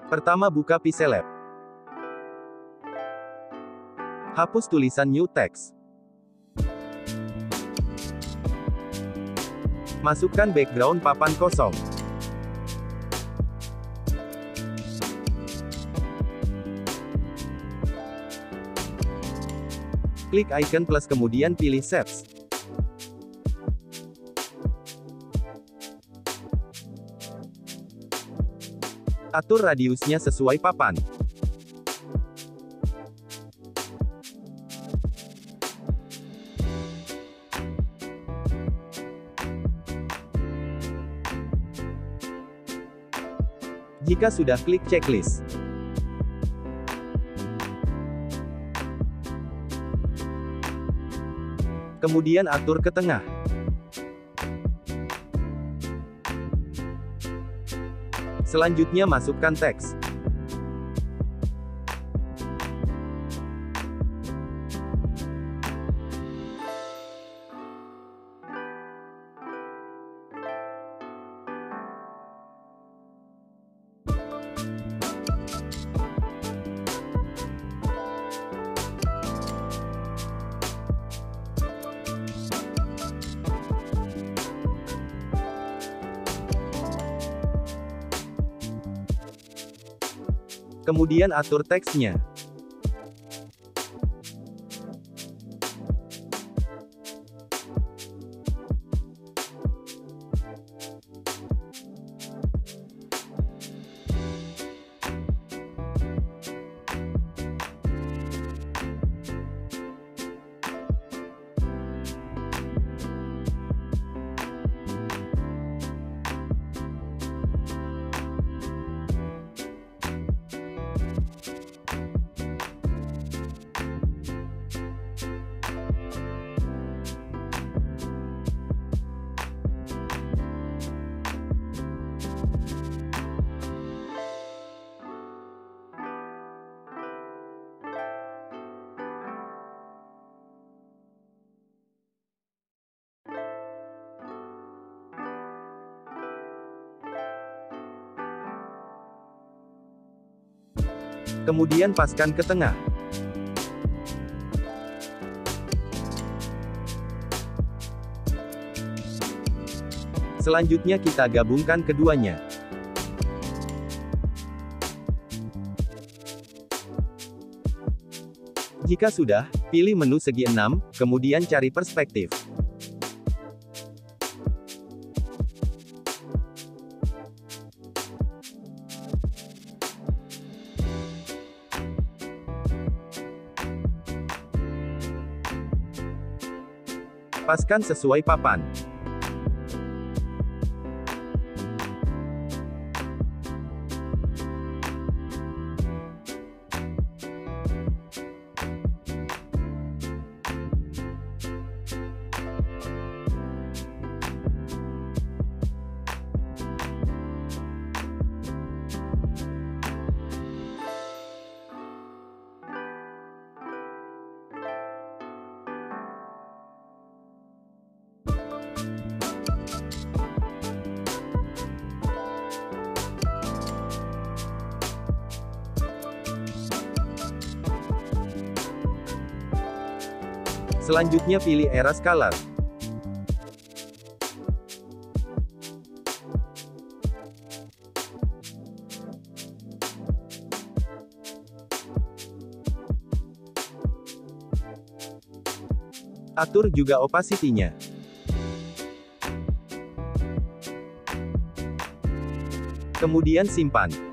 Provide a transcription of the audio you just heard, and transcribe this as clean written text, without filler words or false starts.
Pertama, buka Pixellab. Hapus tulisan New Text. Masukkan background papan kosong. Klik icon plus kemudian pilih Shapes. Atur radiusnya sesuai papan. Jika sudah, klik checklist. Kemudian atur ke tengah. Selanjutnya masukkan teks. Kemudian atur teksnya. Kemudian paskan ke tengah. Selanjutnya kita gabungkan keduanya. Jika sudah, pilih menu segi 6, kemudian cari perspektif. Paskan sesuai papan. Selanjutnya pilih Erase Color. Atur juga opacity-nya. Kemudian simpan.